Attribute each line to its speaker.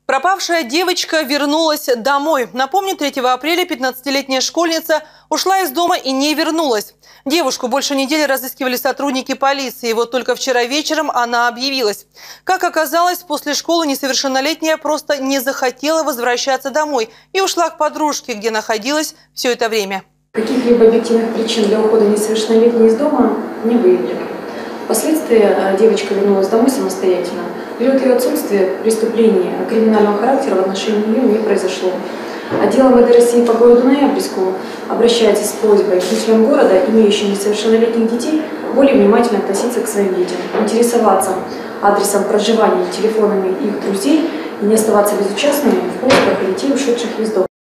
Speaker 1: Пропавшая девочка вернулась домой. Напомню, 3 апреля 15-летняя школьница ушла из дома и не вернулась. Девушку больше недели разыскивали сотрудники полиции. И вот только вчера вечером она объявилась. Как оказалось, после школы несовершеннолетняя просто не захотела возвращаться домой и ушла к подружке, где находилась все это время.
Speaker 2: Каких-либо объективных причин для ухода несовершеннолетней из дома не выявлено. Впоследствии девочка вернулась домой самостоятельно. В период ее отсутствия преступлений криминального характера в отношении нее не произошло. Отдел МВД России по городу Ноябрьску обращается с просьбой к жителям города, имеющим несовершеннолетних детей, более внимательно относиться к своим детям, интересоваться адресом проживания и телефонами их друзей и не оставаться безучастными в поисках детей, ушедших из дома.